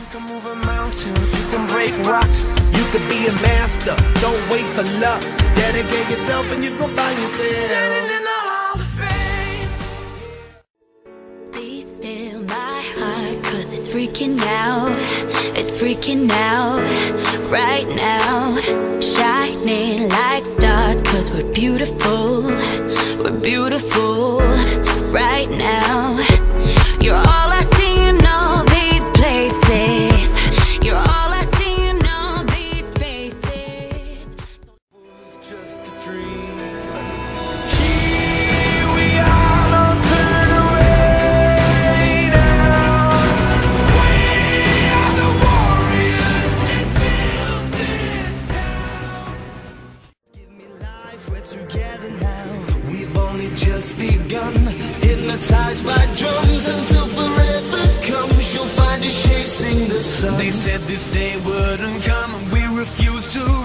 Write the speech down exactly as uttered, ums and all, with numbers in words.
can move a mountain, you can break rocks, you could be a master, don't wait for luck. Dedicate yourself and you gon' find yourself standing in the Hall of Fame. Be still my heart, cause it's freaking out. It's freaking out right now. Shining like stars, cause we're beautiful. We're beautiful right now. You're all I see in all these places. You're all I see in all these faces. It was just a dream. Here we are, don't turn away now. We are the warriors that built this town. Give me life, we're together now. We've only just begun, hypnotized by drums until forever comes. You'll find us chasing the sun. They said this day wouldn't come, and we refuse to